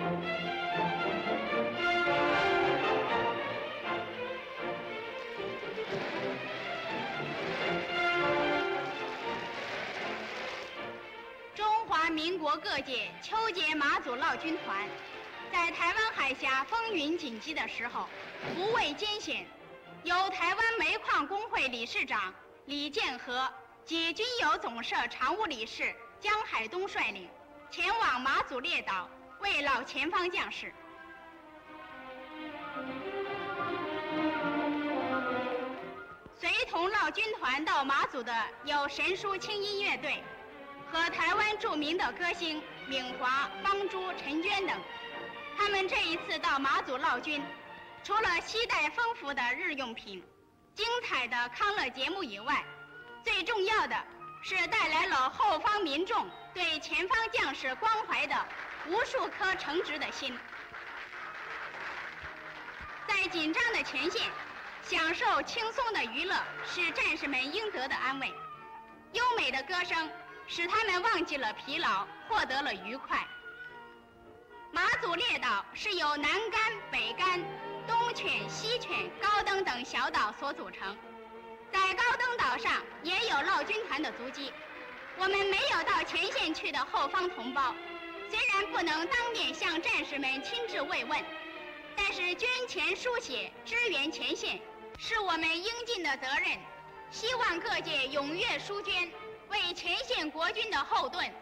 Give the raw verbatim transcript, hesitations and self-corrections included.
中华民国各界秋节马祖劳军团，在台湾海峡风云紧急的时候，不畏艰险，由台湾煤矿工会理事长李建和及军友总社常务理事江海东率领，前往马祖列岛慰劳前方将士。随同劳军团到马祖的有神书轻音乐队和台湾著名的歌星敏华、方珠、陈娟等。他们这一次到马祖劳军，除了携带丰富的日用品、精彩的康乐节目以外，最重要的是带来了后方民众对前方将士关怀的无数颗诚挚的心。在紧张的前线，享受轻松的娱乐是战士们应得的安慰。优美的歌声使他们忘记了疲劳，获得了愉快。马祖列岛是由南竿、北竿、东犬、西犬、高登等小岛所组成，在高登岛上也有劳军团的足迹。我们没有到前线去的后方同胞，虽然不能当面向战士们亲自慰问，但是捐钱书写支援前线是我们应尽的责任。希望各界踊跃书捐，为前线国军的后盾